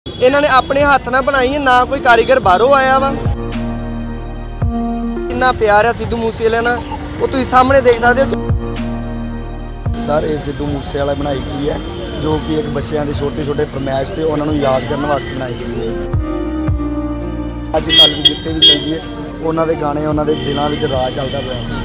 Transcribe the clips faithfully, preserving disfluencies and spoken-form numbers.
इन्होंने अपने हाथ ना बनाई है, ना कोई कारीगर बाहरों आया वा। इन्ना प्यार है सिद्धू मूसेवाले ना, वो तुम सामने देख सकते हो। सर ये सिद्धू मूसेवाला बनाई गई है, जो कि एक बच्चों के छोटे छोटे फरमाइश थे उन्होंने याद करने वास्ते बनाई गई है। अजकल भी जिते भी चल जाइए उन्होंने गाने उन्होंने दिलों में राज चलता पाया।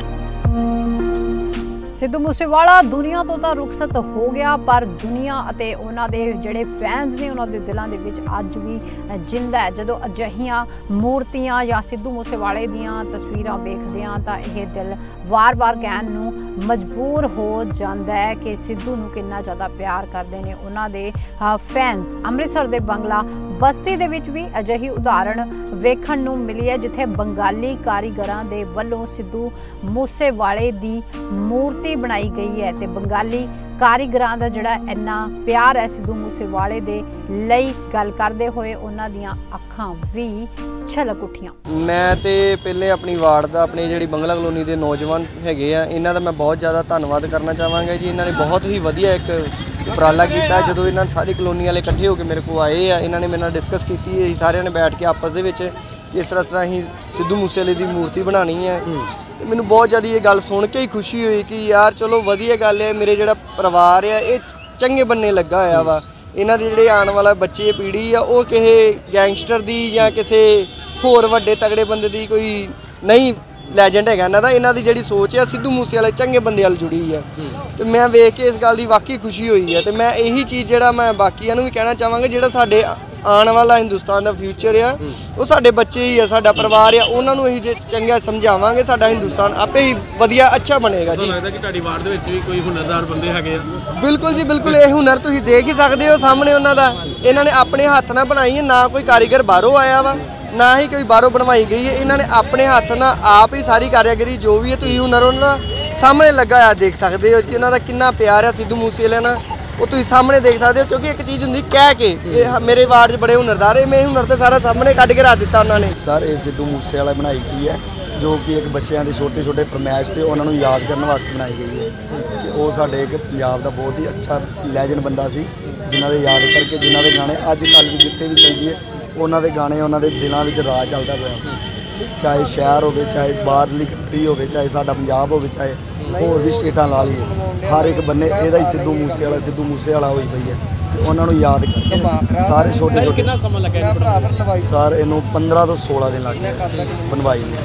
सिद्धू मूसेवाला दुनिया तो तां रुखसत हो गया, पर दुनिया अते उन्हां दे जिहड़े फैंस ने उन्हां दे दिलां दे विच अज भी जिंदा है। जदों अजिहियां मूर्तियां या सिद्धू मूसेवाले दियां तस्वीरां वेखदे हां तां इह दिल वार वार कहण नूं मजबूर हो जांदा है कि सिद्धू नूं किन्ना ज़्यादा प्यार करदे ने उन्हां दे फैंस। अमृतसर दे बंगला बस्ती दे विच भी अजिही उदाहरण वेखण नूं मिली है, जिथे बंगाली कारीगरां दे वल्लों सिद्धू मूसेवाले दी मूर्ति बनाई गई है ते बंगाली कारीगरां दा जिहड़ा इन्ना प्यार है सिद्धू मूसेवाले दे लई गल करदे होए उन्हां दियां अखां भी छलक उठियां। मैं तो पहले अपनी वार्ड का अपनी जी बंगला कलोनी के नौजवान है इन्हों का मैं बहुत ज़्यादा धन्यवाद करना चाहवागा जी। इन्होंने बहुत ही वधिया एक उपराला किया। जो इन्होंने सारी कलोनी वाले इकट्ठे होकर मेरे को आए हैं, इन्होंने मेरे नाल डिस्कस की, सारे ने बैठ के आपस के इस तरह तरह ही सिद्धू मूसेवाले की मूर्ति बनानी है। तो मैंने बहुत ज़्यादा ये गल सुन के ही खुशी हुई कि यार चलो वधिया गल है, मेरे जो परिवार है ये चंगे बनने लगा होया वा। इन्हां दे जिहड़े आने वाला बच्चे पीढ़ी आ वो किसी गैंगस्टर दी या किसी होर वड्डे तगड़े बंदे दी कोई नहीं लैजेंड है इन्हां दा। इन्हां दी जिहड़ी सोच है सिद्धू मूसेवाले चंगे बंदे वाल जुड़ी है। तो मैं वेख के इस गल की वाकई खुशी हुई है। तो मैं यही चीज़ जिहड़ा मैं बाकियां नूं भी कहना चाहांगा, जिहड़ा साडे आने वाला हिंदुस्तान का फ्यूचर है वो साडे बच्चे ही है, साडा परिवार है, उन्होंने ही जे चंगा समझावांगे साडा हिंदुस्तान आपे ही वधिया अच्छा बनेगा जी। लगदा कि तुहाडी वार्ड दे विच भी कोई हुनरदार बंदे हैगे आ? बिल्कुल जी बिल्कुल, ये हुनर तुसीं देख ही सकते हो सामने उन्हों का। इन्होंने अपने हाथ ना बनाई है, ना कोई कारीगर बाहरों आया वा, ना ही कोई बाहरों बनवाई गई है। इन्होंने अपने हाथ ना आप ही सारी कारीगरी जो भी है तुसीं हुनर उन्होंने सामने लगा है देख सकते हो कि उन्होंने कितना प्यार है सिद्धू मूसेवाले ना, वो तुम सामने देख सकते हो। क्योंकि एक चीज़ होंगी कह के मेरे वार्ड च बड़े हुनरदार है, मैं हुनर तो सारा सामने कट के रख दिता उन्होंने। सर ये सिद्धू मूसेवाला बनाई गई है, जो कि एक बच्चों के छोटे छोटे फरमाइश थे उन्होंने याद करने वास्ते बनाई गई है। कि वो साढ़े एक पंजाब का बहुत ही अच्छा लैजेंड बंदा सी, जिन्हों के याद करके जिन्हों के गाने अजकल भी जिते भी चल जाइए उन्होंने गाने उन्होंने दिलों में राज चलता पाया। चाहे शहर हो, चाहे बाहरली कंट्री हो, चाहे साडा पंजाब हो, चाहे होर भी स्टेटां ला लीए, हर एक बन्ने एदा ही सिद्धू मूसेवाला सिद्धू मूसेवाला होई पई है। तो उन्होंने याद करके सारे छोटे छोटे कितना समय लगा सर इनू पंद्रह तो सोलह दिन लग गए बनवाई में।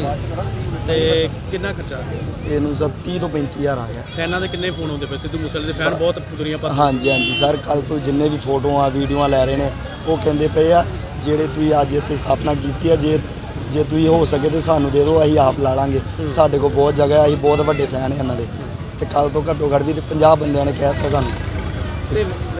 कितना खर्चा इनू सर तीह तो पैंती हज़ार आ गया। फैनां दे किन्ने फोन आउंदे पे? सिद्धू मूसेवाले दे फैन बहुत दुनिया भर। हाँ जी हाँ जी सर, कल तो जिन्ने भी फोटोआं वीडियो लै रहे हैं वो कहते पे आ जेड़े तुसीं अज इत्थे स्थापना की है, जे जे तुसीं हो सके तो सानू दे दो, असीं आप ला लांगे। साडे कोल बहुत जगह, असीं बहुत वड्डे फैन हैं इन्हां दे। ते कल तो घट्टो घट्ट भी पचास बंदियां ने कह दित्ता सानू।